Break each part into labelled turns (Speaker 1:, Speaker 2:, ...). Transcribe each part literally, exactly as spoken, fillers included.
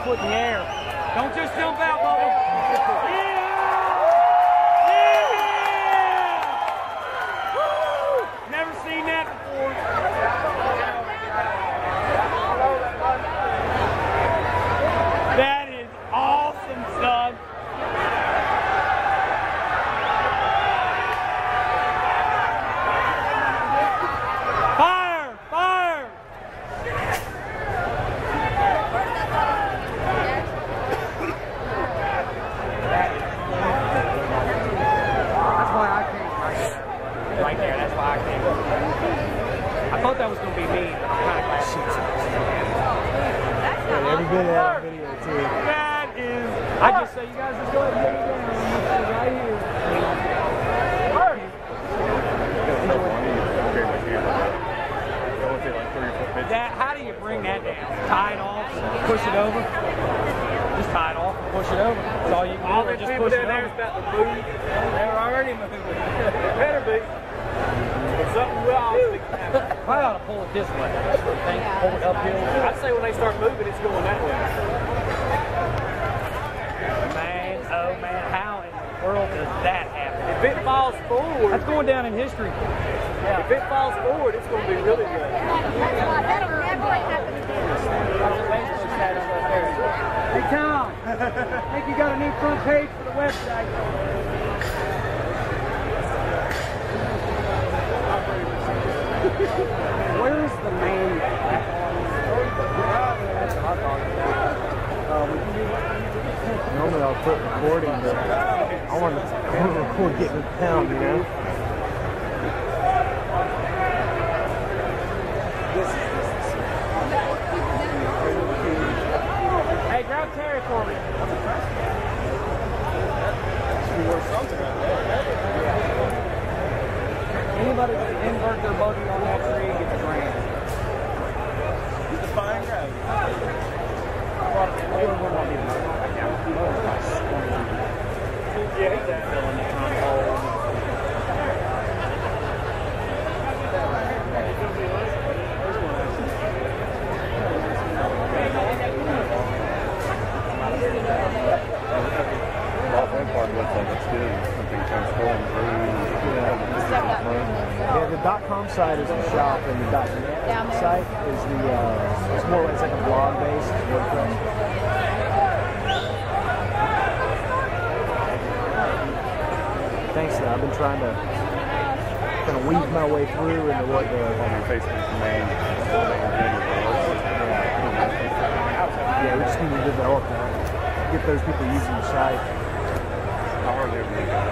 Speaker 1: foot in the air. Don't just jump out, Bubba. Yeah! Yeah! Woo! Never seen that before. That is awesome, son. Fire! Fire! That's why I came right there. Right there, that's why I came. I thought that was going to be me, but I'm kind of glad it's not.
Speaker 2: Yeah, every bit of that video too.
Speaker 1: That is, I just say you guys just go ahead and get it down right here. That, how do you bring that down? Tie it off, push it over. Just tie it off and push it over. That's all you can
Speaker 3: all
Speaker 1: do.
Speaker 3: these
Speaker 1: Just
Speaker 3: people
Speaker 1: push it
Speaker 3: down there
Speaker 1: over.
Speaker 3: is about to move. They're already moving. It better be. It's something we'll all think happen.
Speaker 1: Probably ought to pull it this way. Think, pull it uphill.
Speaker 3: I'd say when they start moving, it's going that way.
Speaker 1: Man, oh man, how in the world does that happen?
Speaker 3: If it falls forward,
Speaker 1: That's going down in history.
Speaker 3: yeah. If it falls forward, it's going to be really good.
Speaker 1: Hey Tom, I think you got a new front page for the website. Where's the main?
Speaker 2: Normally I'll quit recording, but I want to, I want to record getting to town, you know?
Speaker 1: Hey, grab Terry for me. Anybody that invert their buggy on that tree gets a grand.
Speaker 3: It's a fine road. Yeah, exactly.
Speaker 4: Part looks like it's good. Something transformed through.
Speaker 2: Yeah, the .com site is the shop, and the .net site is the, uh, it's more like, it's like a blog-based WordPress. Thanks, though. I've been trying to kind of weave my way through into what the...
Speaker 4: On your Facebook domain.
Speaker 2: Yeah, we just need to develop that. Get those people using the site.
Speaker 4: How hard they really got it.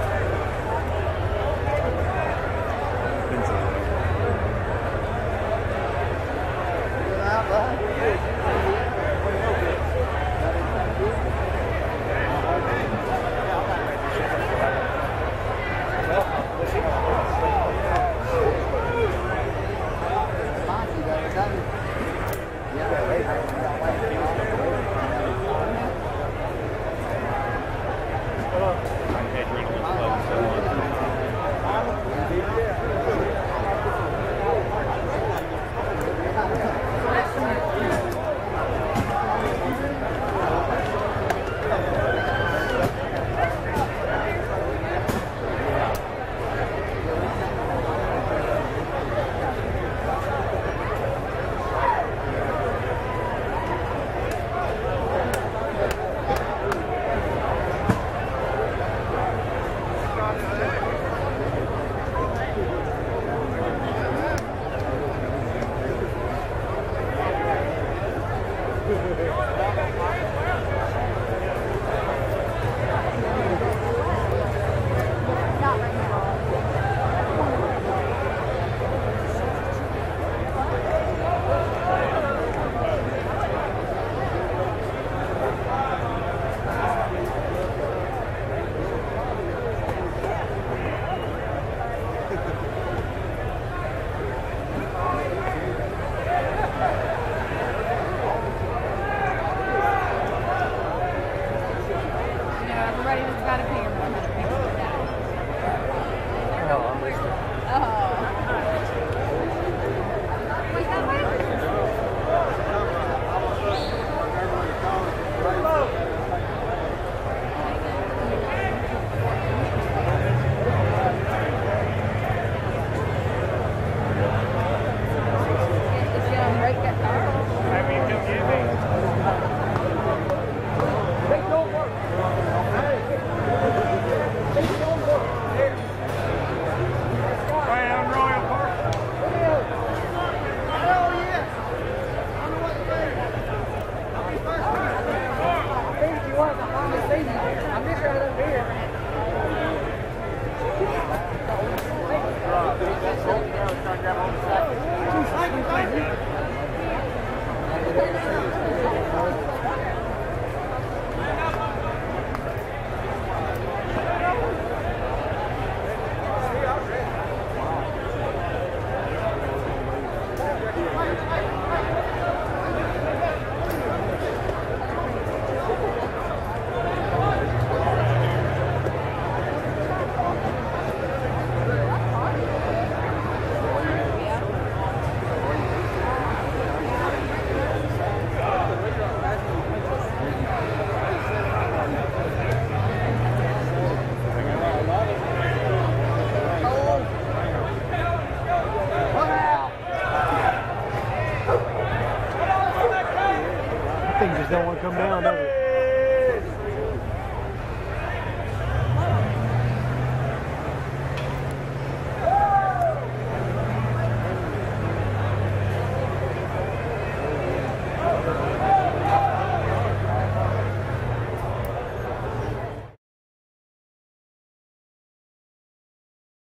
Speaker 2: thing just don't want to come down, does it?